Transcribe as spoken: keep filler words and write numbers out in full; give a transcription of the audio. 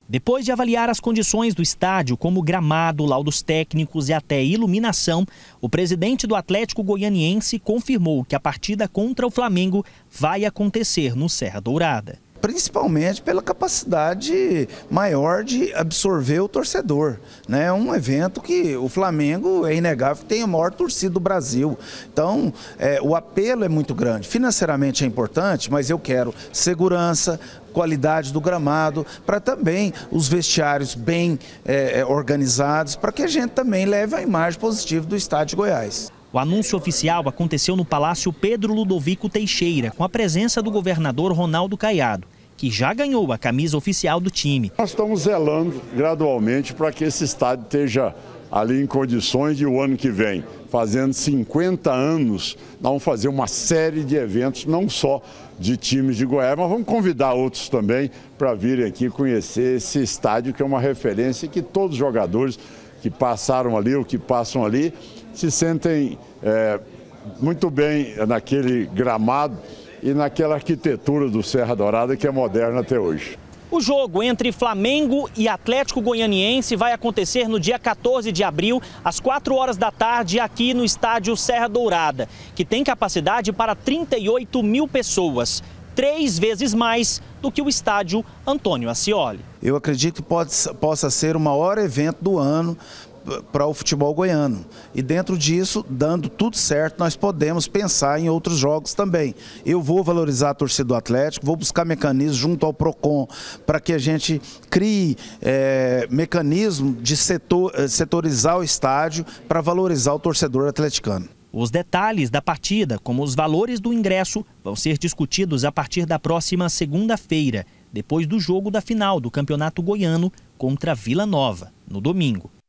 Depois de avaliar as condições do estádio, como gramado, laudos técnicos e até iluminação, o presidente do Atlético Goianiense confirmou que a partida contra o Flamengo vai acontecer no Serra Dourada. Principalmente pela capacidade maior de absorver o torcedor, né? É um evento que o Flamengo, é inegável, tem a maior torcida do Brasil. Então, é, o apelo é muito grande. Financeiramente é importante, mas eu quero segurança, qualidade do gramado, para também os vestiários bem é, organizados, para que a gente também leve a imagem positiva do estádio de Goiás. O anúncio oficial aconteceu no Palácio Pedro Ludovico Teixeira, com a presença do governador Ronaldo Caiado, que já ganhou a camisa oficial do time. Nós estamos zelando gradualmente para que esse estádio esteja ali em condições de o ano que vem, fazendo cinquenta anos, nós vamos fazer uma série de eventos, não só de times de Goiás, mas vamos convidar outros também para virem aqui conhecer esse estádio, que é uma referência que todos os jogadores que passaram ali ou que passam ali se sentem é, muito bem naquele gramado e naquela arquitetura do Serra Dourada, que é moderna até hoje. O jogo entre Flamengo e Atlético Goianiense vai acontecer no dia quatorze de abril, às quatro horas da tarde, aqui no estádio Serra Dourada, que tem capacidade para trinta e oito mil pessoas, três vezes mais do que o estádio Antônio Ascioli. Eu acredito que pode, possa ser o maior evento do ano para o futebol goiano. E dentro disso, dando tudo certo, nós podemos pensar em outros jogos também. Eu vou valorizar a torcida do Atlético, vou buscar mecanismos junto ao Procon para que a gente crie é, mecanismo de setor, setorizar o estádio para valorizar o torcedor atleticano. Os detalhes da partida, como os valores do ingresso, vão ser discutidos a partir da próxima segunda-feira, depois do jogo da final do Campeonato Goiano contra Vila Nova, no domingo.